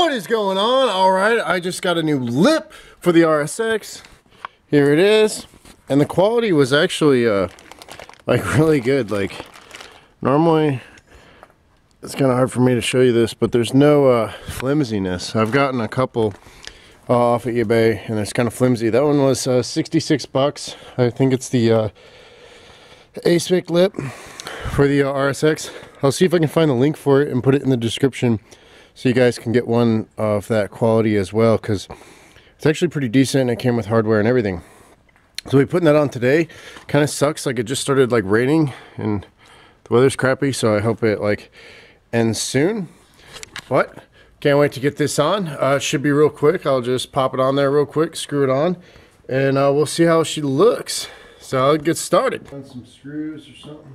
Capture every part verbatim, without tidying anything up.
What is going on? Alright, I just got a new lip for the R S X. Here it is. And the quality was actually uh, like really good. Like normally it's kind of hard for me to show you this, but there's no uh, flimsiness. I've gotten a couple uh, off at eBay and it's kind of flimsy. That one was uh, sixty-six bucks. I think it's the uh, Aspic lip for the uh, R S X. I'll see if I can find the link for it and put it in the description so you guys can get one of that quality as well, because it's actually pretty decent and it came with hardware and everything. So we're putting that on today. Kind of sucks, like it just started like raining and the weather's crappy, so I hope it like ends soon. But can't wait to get this on. Uh, it should be real quick. I'll just pop it on there real quick, screw it on, and uh, we'll see how she looks. So I'll get started. Find some screws or something.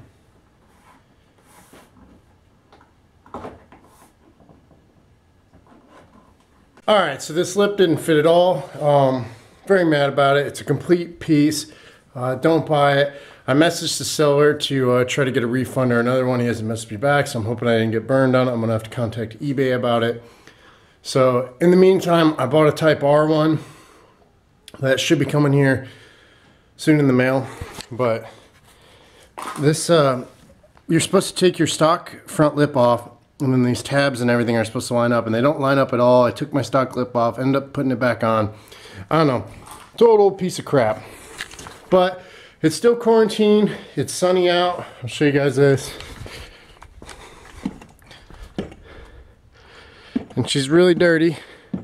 Alright, so this lip didn't fit at all. Um, very mad about it. It's a complete piece. Uh, don't buy it. I messaged the seller to uh, try to get a refund or another one. He hasn't messaged me back, so I'm hoping I didn't get burned on it. I'm going to have to contact eBay about it. So in the meantime, I bought a Type R one. That should be coming here soon in the mail. But this, uh, you're supposed to take your stock front lip off, and then these tabs and everything are supposed to line up, and they don't line up at all. I took my stock lip off, ended up putting it back on. I don't know, total piece of crap. But it's still quarantine, it's sunny out. I'll show you guys this. And she's really dirty.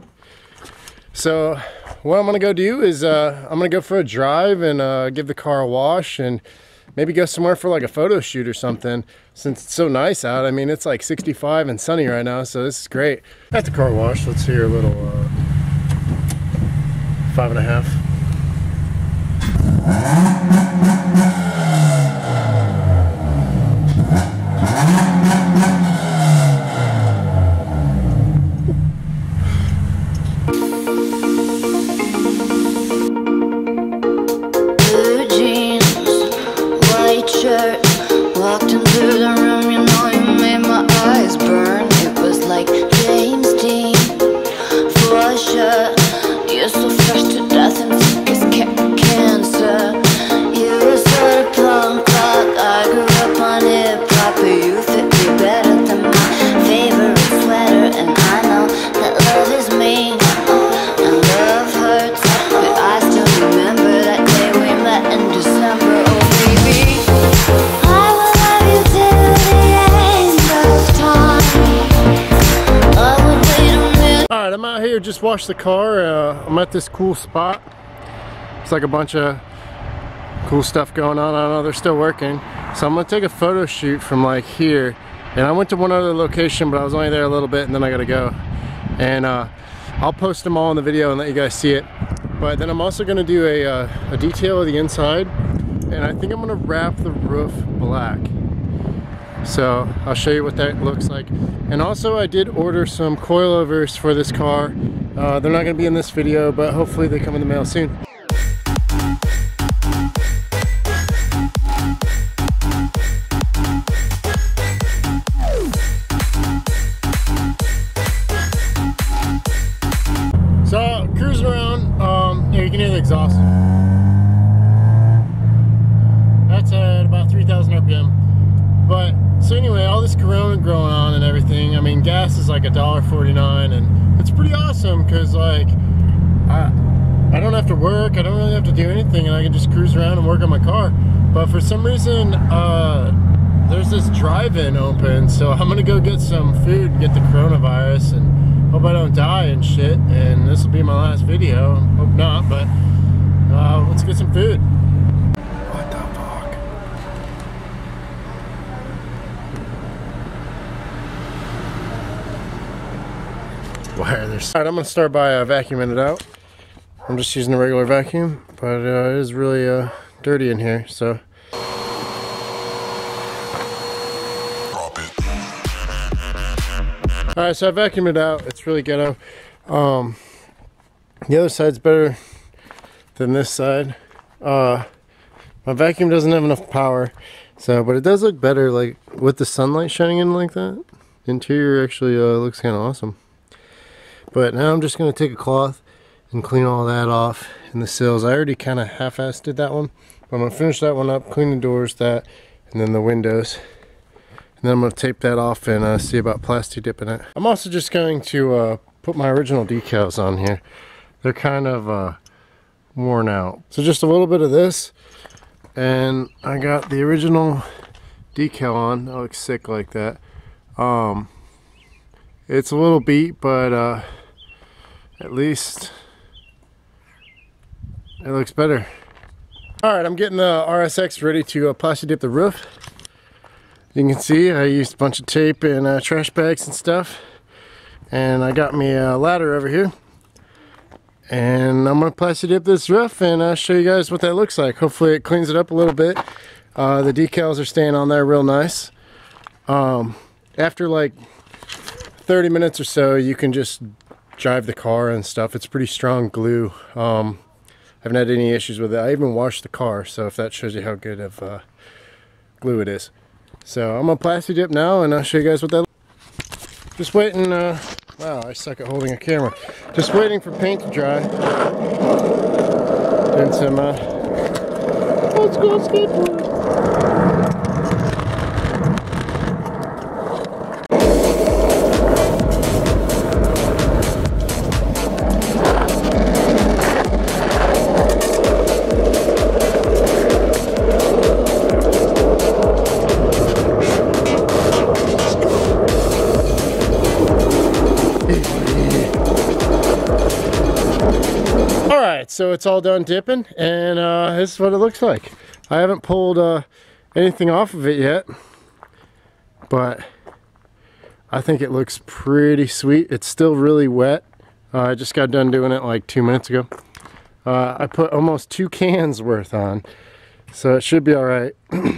So what I'm gonna go do is uh, I'm gonna go for a drive and uh, give the car a wash and maybe go somewhere for like a photo shoot or something, since it's so nice out. I mean, it's like sixty-five and sunny right now, so this is great. At the car wash, let's hear a little uh, five and a half. Blue jeans, white shirt, walked into the room, you know you made my eyes burn. It was like James Dean, for sure. You're so fresh to death and sick as ca cancer. You were sort of punk rock, I grew up on hip-hop, but you fit me better than my favorite sweater. And I know that love is mean, and love hurts, but I still remember that day we met in December. Oh baby, I will love you till the end of time. I would wait a minute. Alright, I'm out here, just washed the car. Uh, I'm at this cool spot. It's like a bunch of cool stuff going on. I don't know, they're still working. So I'm gonna take a photo shoot from like here. And I went to one other location, but I was only there a little bit and then I gotta go. And uh, I'll post them all in the video and let you guys see it. But then I'm also gonna do a, uh, a detail of the inside. And I think I'm gonna wrap the roof black. So I'll show you what that looks like. And also I did order some coilovers for this car. Uh, they're not gonna be in this video, but hopefully they come in the mail soon. So cruising around, um, yeah, you can hear the exhaust. That's at about three thousand R P M. But so anyway, all this corona growing on and everything. I mean, gas is like a dollar forty-nine, and it's pretty awesome because like I I don't have to work. I don't really have to do anything, and I can just cruise around and work on my car. But for some reason, uh, there's this drive-in open, so I'm gonna go get some food and get the coronavirus and hope I don't die and shit. And this will be my last video. Hope not, but uh, let's get some food. What the fuck? Why are there? Alright, I'm gonna start by uh, vacuuming it out. I'm just using a regular vacuum, but uh, it is really uh, dirty in here, so. Alright, so I vacuumed it out. It's really ghetto. Um, the other side's better than this side. Uh, my vacuum doesn't have enough power, so, but it does look better like with the sunlight shining in like that. Interior actually uh, looks kind of awesome. But now I'm just going to take a cloth and clean all that off in the sills. I already kind of half-assed did that one, but I'm going to finish that one up, clean the doors, that, and then the windows. And then I'm going to tape that off and uh, see about plasti dipping it. I'm also just going to uh, put my original decals on here. They're kind of uh, worn out. So just a little bit of this, and I got the original decal on. That looks sick like that. Um, it's a little beat, but uh, at least it looks better. Alright, I'm getting the R S X ready to uh, plasti dip the roof. You can see I used a bunch of tape and uh, trash bags and stuff. And I got me a ladder over here. And I'm going to plasti dip this roof and I'll show you guys what that looks like. Hopefully it cleans it up a little bit. Uh, the decals are staying on there real nice. Um, after like thirty minutes or so, you can just drive the car and stuff. It's pretty strong glue. Um, I haven't had any issues with it. I even washed the car, so if that shows you how good of uh, glue it is. So I'm gonna plasti dip now and I'll show you guys what that looks like. Just waiting, uh, wow, I suck at holding a camera. Just waiting for paint to dry. And some, uh, let's go skateboard. Alright, so it's all done dipping, and uh, this is what it looks like. I haven't pulled uh, anything off of it yet, but I think it looks pretty sweet. It's still really wet. Uh, I just got done doing it like two minutes ago. Uh, I put almost two cans worth on, so it should be alright.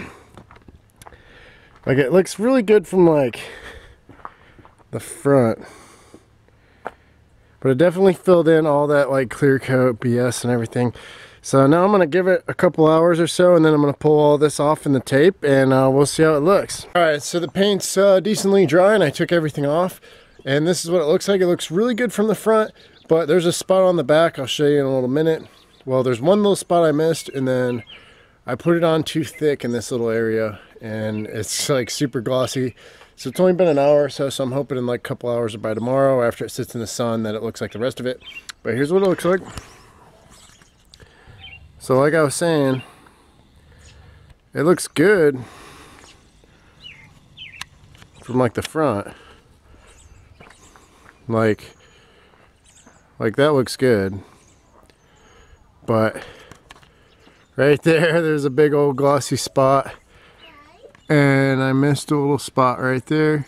Like, it looks really good from like the front. But it definitely filled in all that like clear coat B S and everything. So now I'm going to give it a couple hours or so, and then I'm going to pull all this off in the tape, and uh, we'll see how it looks. Alright, so the paint's uh, decently dry and I took everything off. And this is what it looks like. It looks really good from the front, but there's a spot on the back I'll show you in a little minute. Well, there's one little spot I missed, and then I put it on too thick in this little area, and it's like super glossy. So it's only been an hour or so, so I'm hoping in like a couple hours or by tomorrow after it sits in the sun that it looks like the rest of it. But here's what it looks like. So like I was saying, it looks good from like the front. Like, like that looks good. But right there, there's a big old glossy spot. And I missed a little spot right there,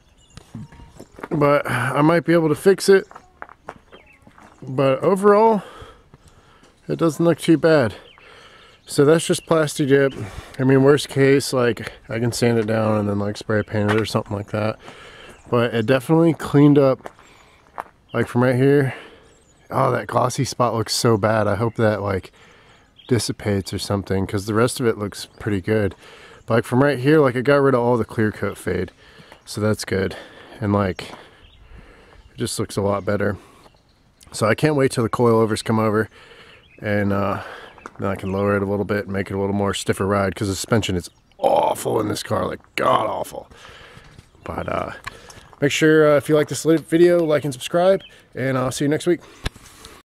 but I might be able to fix it. But overall, it doesn't look too bad. So that's just plasti dip. I mean, worst case, like I can sand it down and then like spray paint it or something like that. But it definitely cleaned up, like from right here. Oh, that glossy spot looks so bad. I hope that like dissipates or something, because the rest of it looks pretty good. Like from right here, like I got rid of all the clear coat fade, so that's good. And like, it just looks a lot better. So I can't wait till the coilovers come over, and uh, then I can lower it a little bit and make it a little more stiffer ride, because the suspension is awful in this car, like god awful. But uh, make sure uh, if you like this video, like and subscribe, and I'll see you next week.